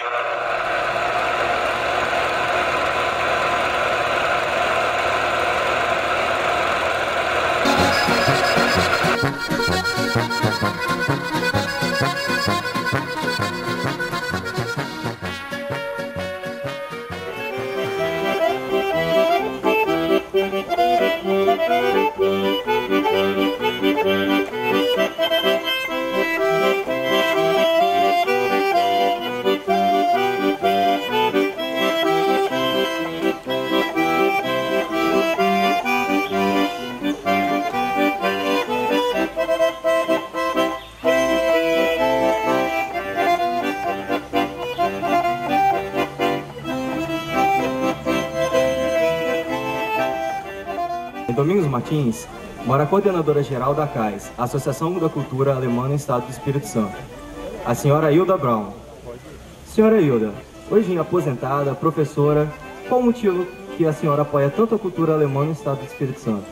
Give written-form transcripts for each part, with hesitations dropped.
Em Domingos Martins, mora a coordenadora-geral da CAIS, Associação da Cultura Alemã no Estado do Espírito Santo, a senhora Hilda Braun. Senhora Hilda, hoje aposentada, professora, qual o motivo que a senhora apoia tanto a cultura alemã no Estado do Espírito Santo?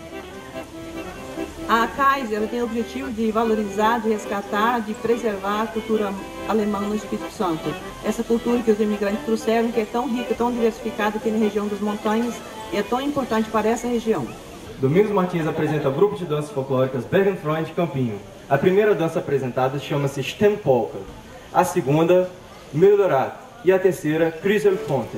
A CAIS ela tem o objetivo de valorizar, de resgatar, de preservar a cultura alemã no Espírito Santo. Essa cultura que os imigrantes trouxeram, que é tão rica, tão diversificada aqui na região das montanhas, e é tão importante para essa região. Domingos Martins apresenta o grupo de danças folclóricas Bergenfreund Campinho. A primeira dança apresentada chama-se Stempolka, a segunda, Mildorat, e a terceira, Krüselfonte.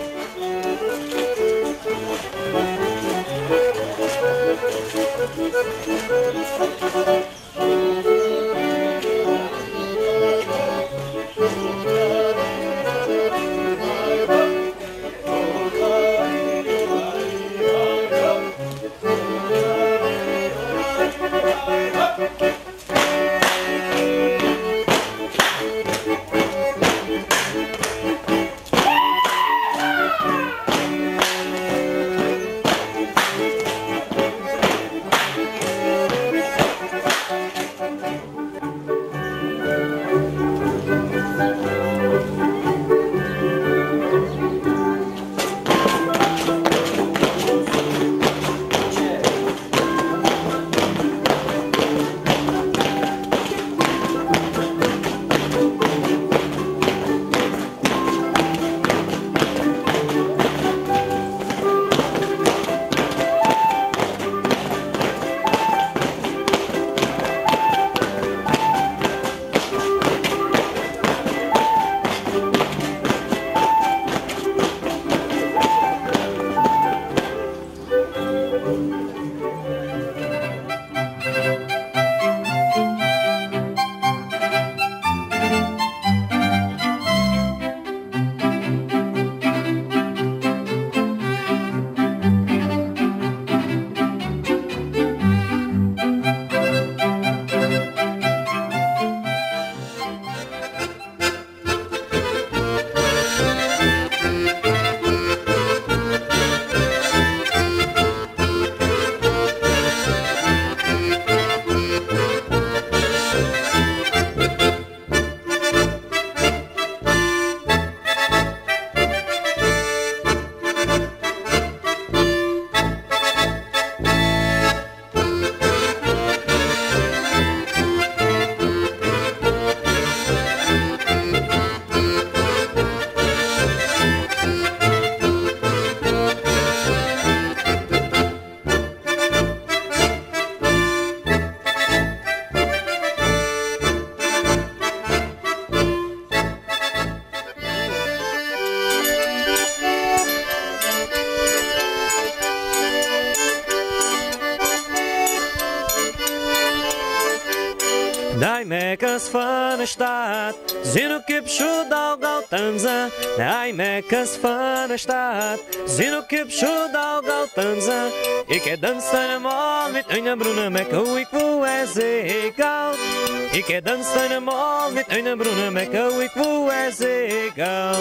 Die Meckers van de stad, zien ook op Schudal Galtanza. Die Meckers van de stad, zien ook op Schudal Galtanza. Ik heb dansen eenmaal met een broene mecca, hoe ik voel is egal. Ik heb dansen eenmaal met een broene mecca, hoe ik voel is egal.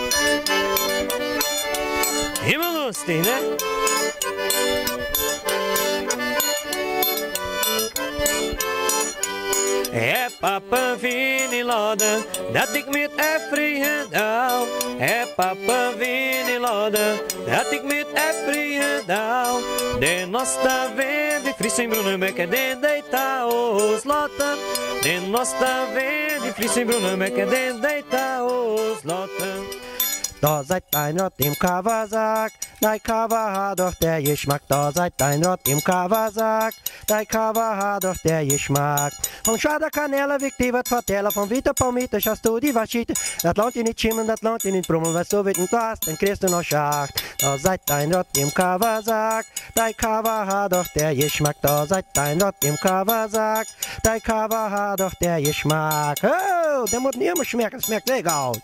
Helemaal lustig, hè? Papa vind in lade, dat ik met Efrien hou. Papa vind in lade, dat ik met Efrien hou. De nosta vend, die fris in Broenebekke, de deita os laten. De nosta vend, die fris in Broenebekke, de deita os loslassen. Da seid ein Rott im Kawasaki, dei Kawa hat doch der Geschmack. Da seid ein Rott im Kawasaki, dei Kawa hat doch der Geschmack. Vom chá da canela, Victiva, Fatela, vom Vita Palmita, já estou de vachita. Das lohnt ihn nicht schimmeln, das lohnt ihn nicht brummeln, was so wird ein Glas, dann kriegst du noch Schacht. Da seid ein Rott im Kawasaki, dei Kawa hat doch der Geschmack. Da seid ein Rott im Kawasaki, dei Kawa hat doch der Geschmack. Oh, der muss nicht immer schmecken, das schmeckt legal.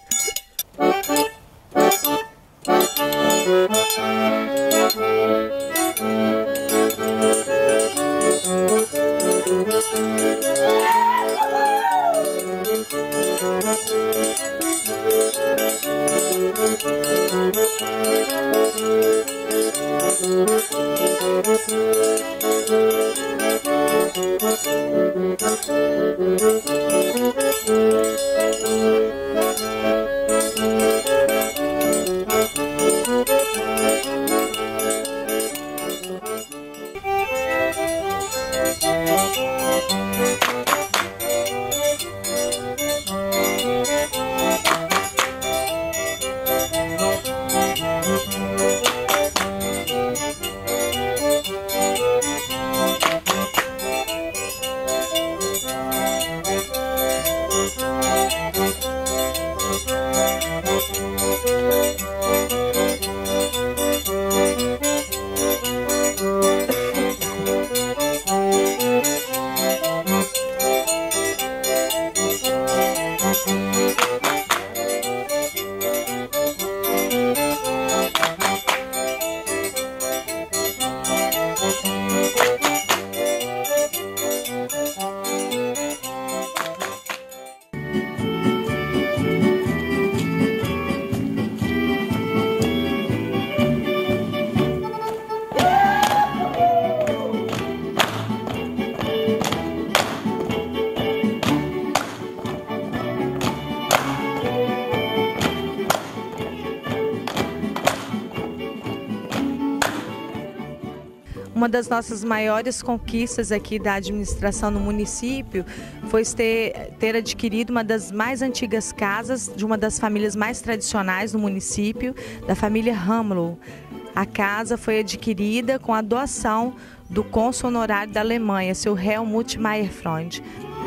Uma das nossas maiores conquistas aqui da administração no município foi ter adquirido uma das mais antigas casas de uma das famílias mais tradicionais do município, da família Hamlow. A casa foi adquirida com a doação do cônsul honorário da Alemanha, seu Helmut Meyer-Freund.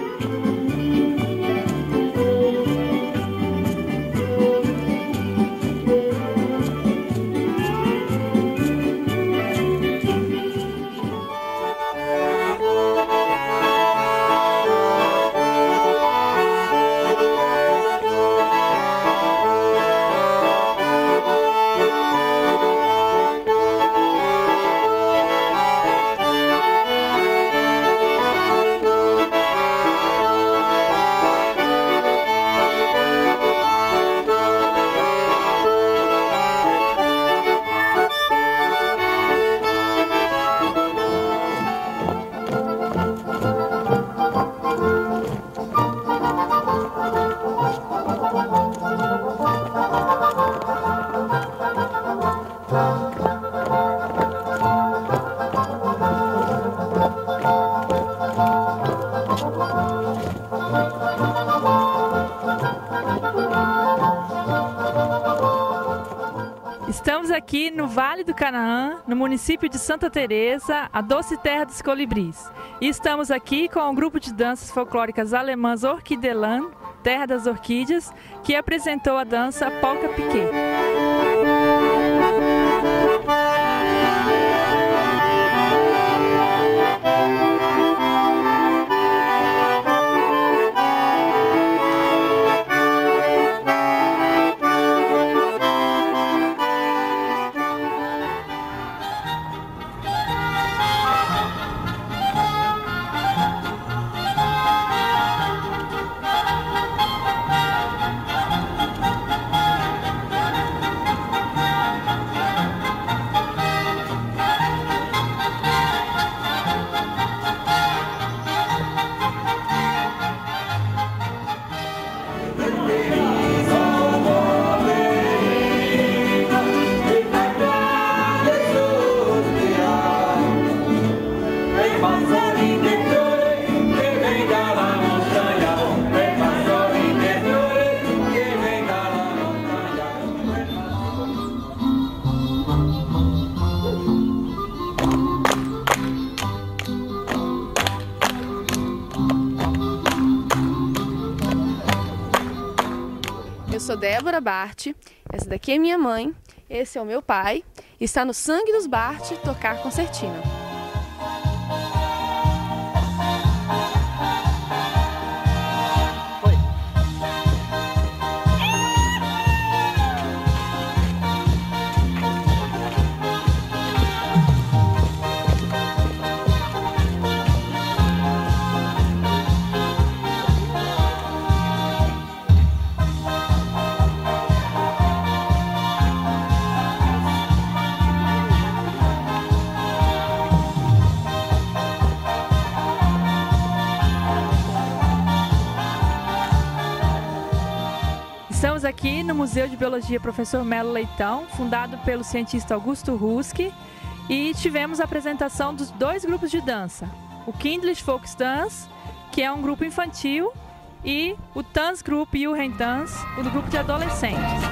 Estamos aqui no Vale do Canaã, no município de Santa Teresa, a doce terra dos colibris. E estamos aqui com um grupo de danças folclóricas alemãs Orchideland, Terra das Orquídeas, que apresentou a dança Polka Piquet. sou Débora Bart, essa daqui é minha mãe, esse é o meu pai, e está no sangue dos Bart tocar concertina. Estamos aqui no Museu de Biologia Professor Melo Leitão, fundado pelo cientista Augusto Ruski, e tivemos a apresentação dos 2 grupos de dança, o Kindlish Folk Dance, que é um grupo infantil, e o Tanz Group e o Rentans, o grupo de adolescentes.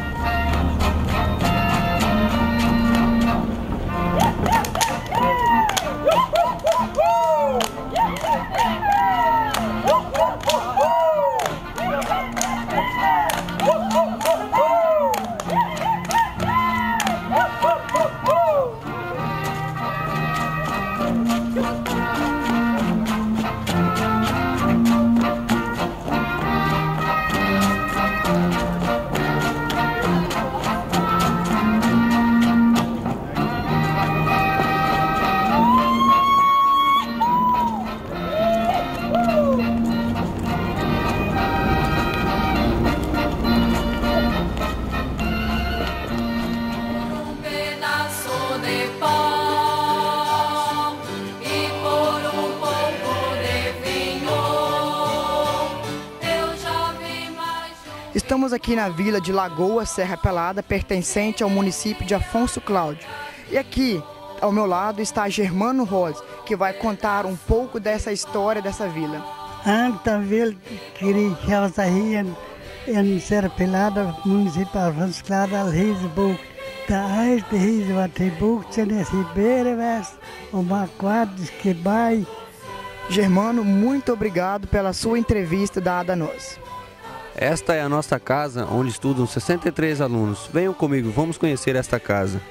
Estamos aqui na vila de Lagoa Serra Pelada, pertencente ao município de Afonso Cláudio. E aqui, ao meu lado, está Germano Rose, que vai contar um pouco dessa história dessa vila. Antes da vila que estava aí em Serra Pelada, município de Afonso Cláudio, al Rieseboek. Da is de Riese wat hij boekt zijn is Ribeira West, uma quadros que vai. Germano, muito obrigado pela sua entrevista dada a nós. Esta é a nossa casa, onde estudam 63 alunos. Venham comigo, vamos conhecer esta casa.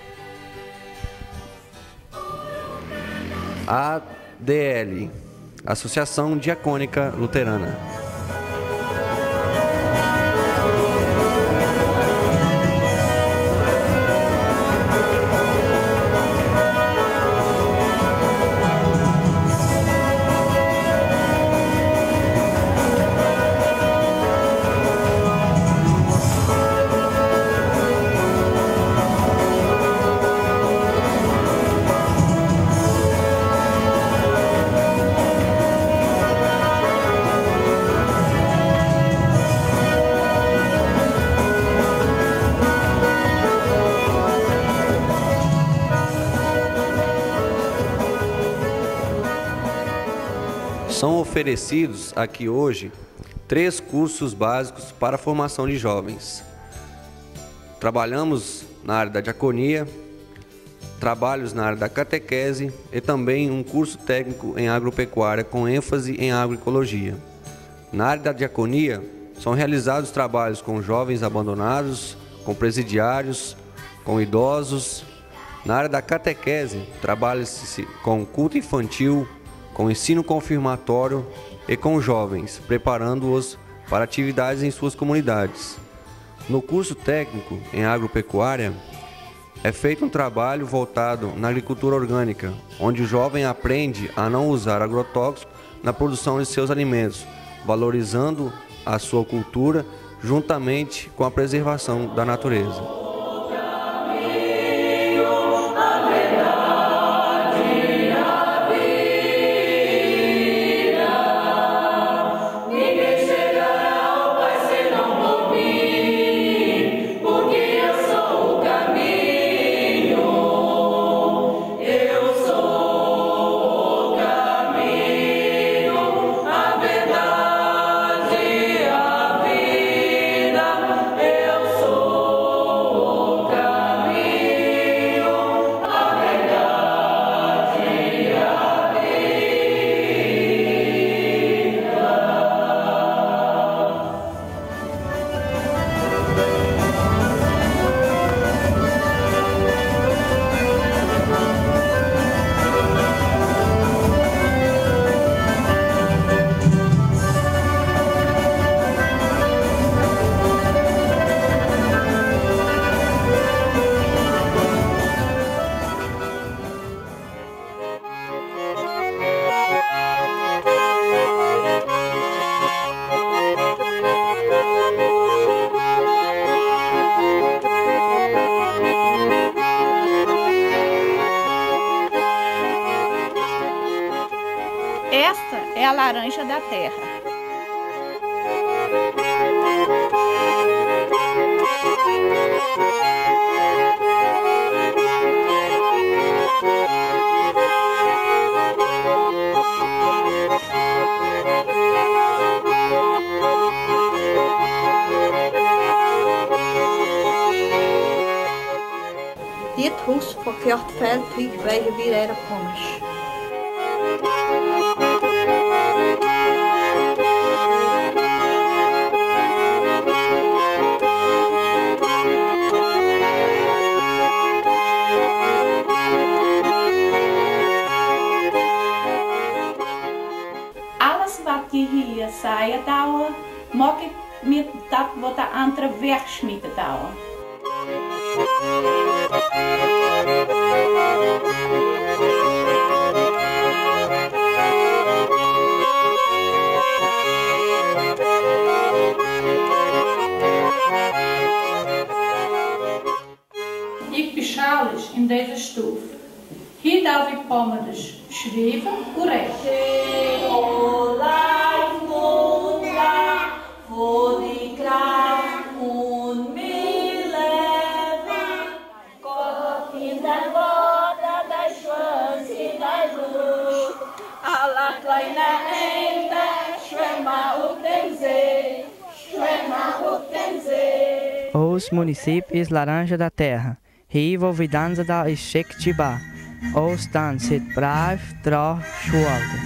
ADL, Associação Diacônica Luterana. São oferecidos aqui hoje 3 cursos básicos para a formação de jovens. Trabalhamos na área da diaconia, trabalhos na área da catequese e também um curso técnico em agropecuária com ênfase em agroecologia. Na área da diaconia, são realizados trabalhos com jovens abandonados, com presidiários, com idosos. Na área da catequese, trabalha-se com culto infantil, com ensino confirmatório e com jovens, preparando-os para atividades em suas comunidades. No curso técnico em agropecuária, é feito um trabalho voltado na agricultura orgânica, onde o jovem aprende a não usar agrotóxicos na produção de seus alimentos, valorizando a sua cultura juntamente com a preservação da natureza. Eu sou laranja da terra. Dit hus verkehrt Feldweg wegen wir era komisch. Alles wat je hier zei, mag ik met dat wat de andere wegsmeten douwen. Ik ben Charles in deze stoef. Hier darf ik pommedes schrijven en rechten. Os municípios Laranja da Terra, Rio Vidanza da Jequitibá, os dançat brave tro schwalde.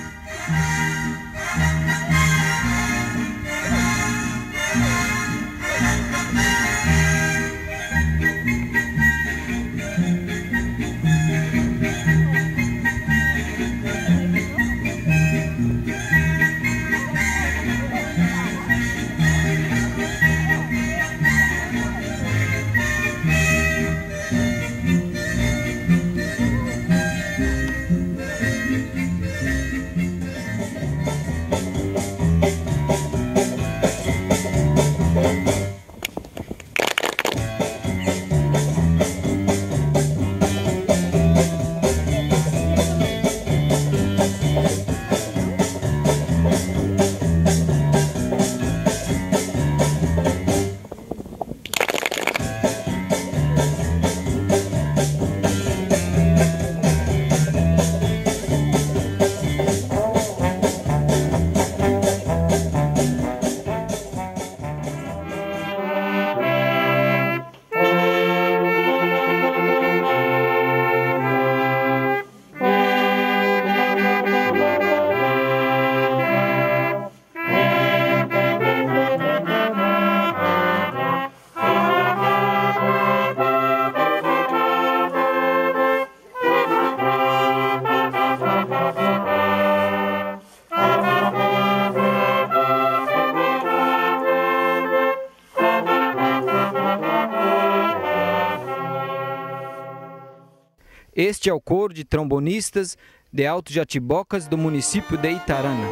Este é o coro de trombonistas de Alto Jatibocas do município de Itarana.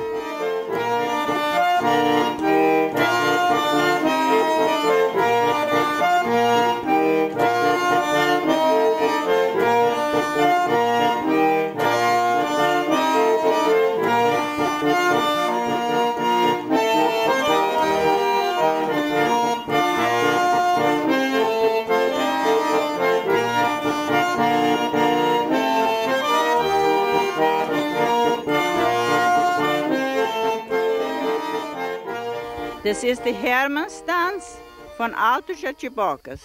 Das ist die Hermannstanz von Alto Jatibocas.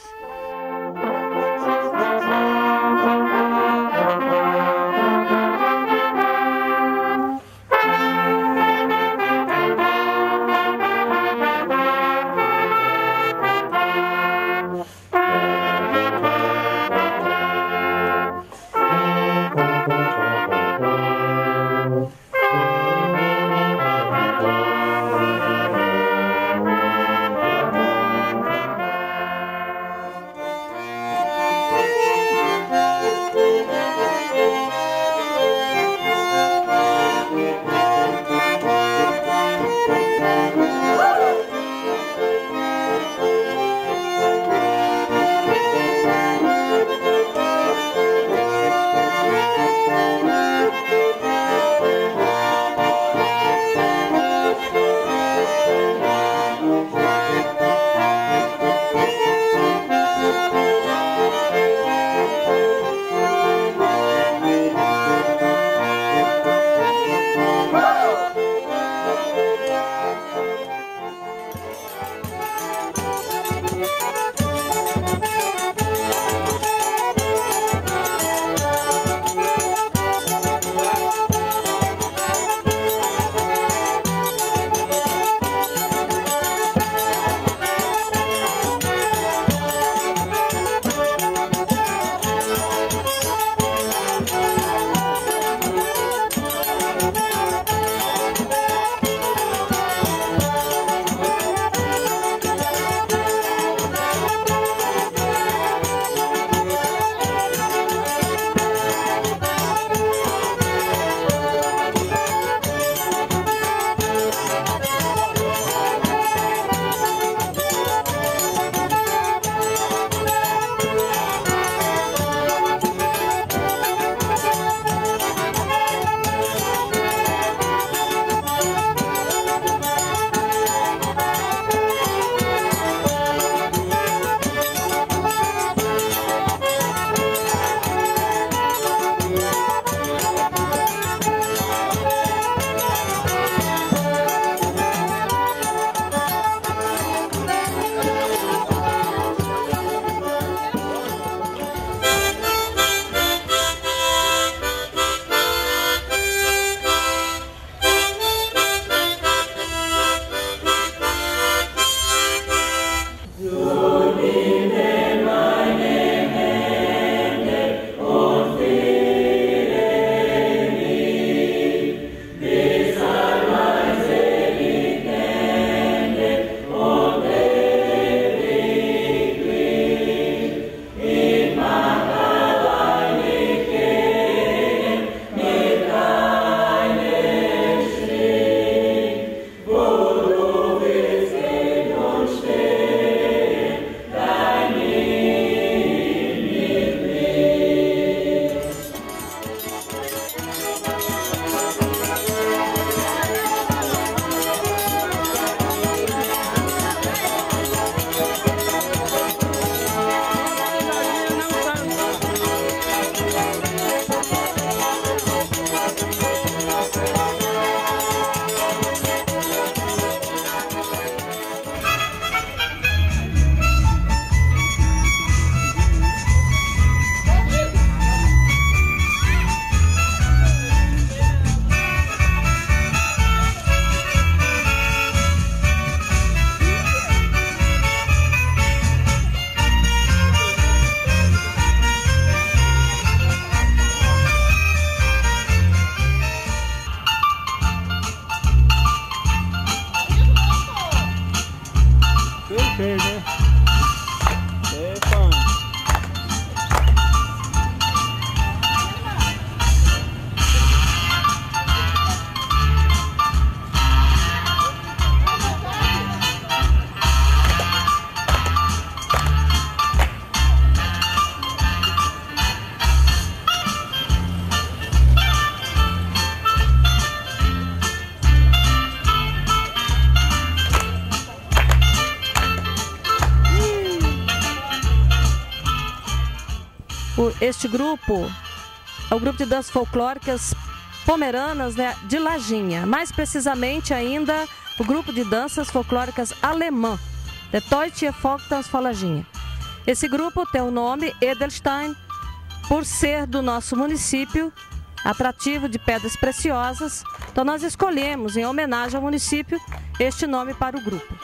Este grupo é o grupo de danças folclóricas pomeranas, né, de Lajinha. Mais precisamente ainda, o grupo de danças folclóricas alemã, de Deutsche Volkstanz von Lajinha. Esse grupo tem o nome Edelstein, por ser do nosso município, atrativo de pedras preciosas. Então nós escolhemos, em homenagem ao município, este nome para o grupo.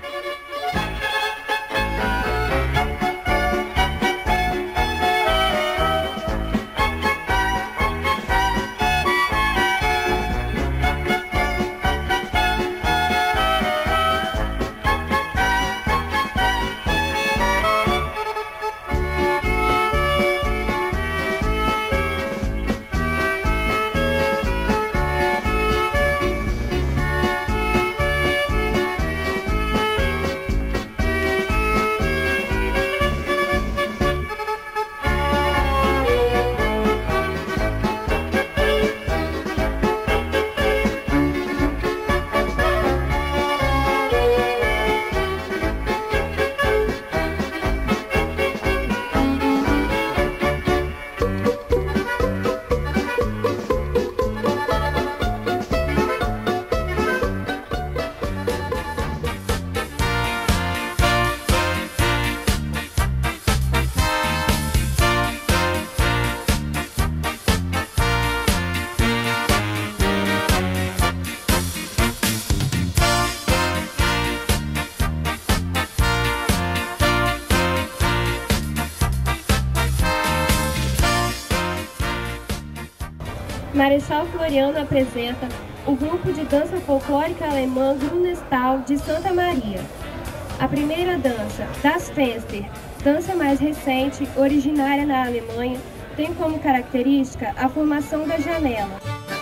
Marechal Floriano apresenta o grupo de dança folclórica alemã Grünestal de Santa Maria. A primeira dança, Das Fenster, dança mais recente, originária na Alemanha, tem como característica a formação da janela.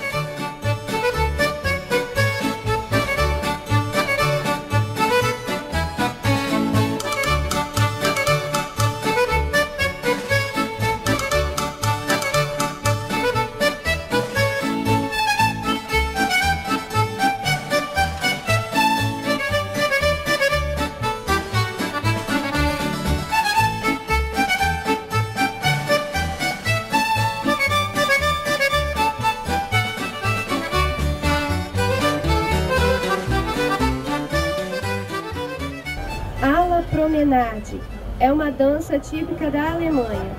Promenade é uma dança típica da Alemanha.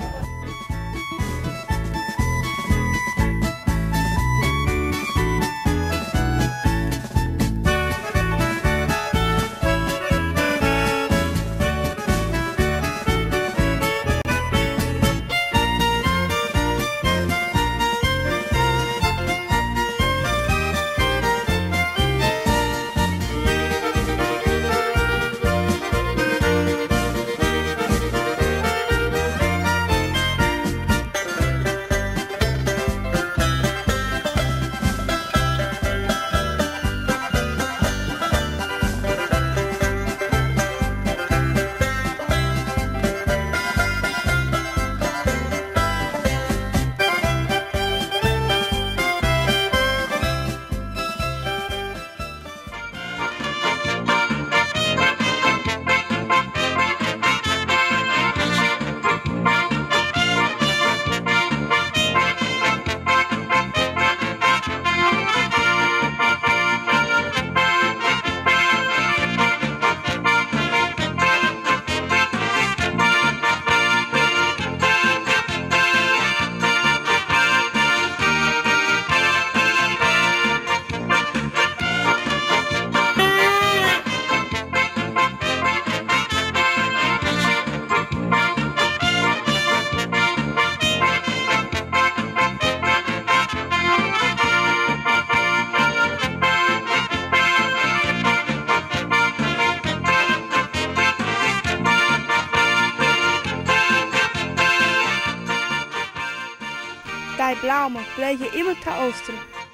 Die Blaume bleef je immer te oosten.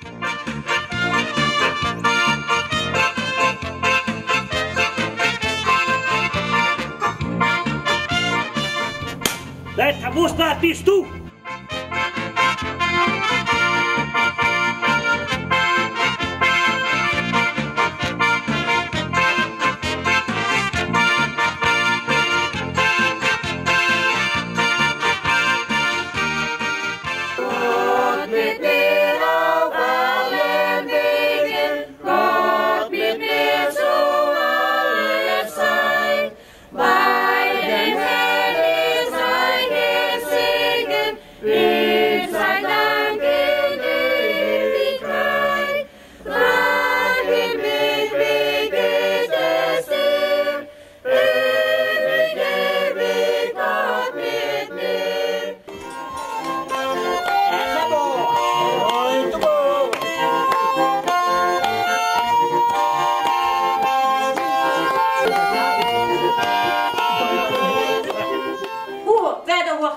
Daar moest naar bist toe.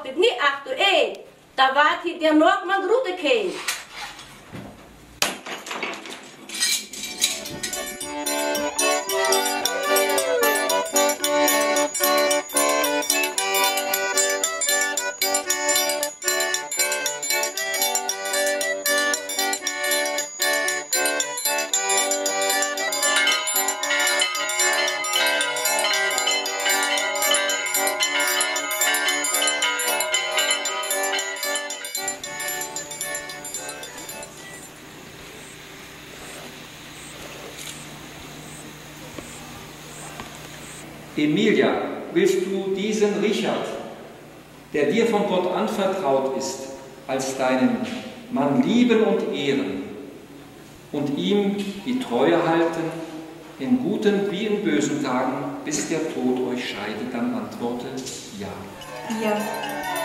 dit niet achtereen. Daar waart hij der nog maar groeten keen. Emilia, willst du diesen Richard, der dir von Gott anvertraut ist, als deinen Mann lieben und ehren und ihm die Treue halten, in guten wie in bösen Tagen, bis der Tod euch scheidet? Dann antworte ja. Ja.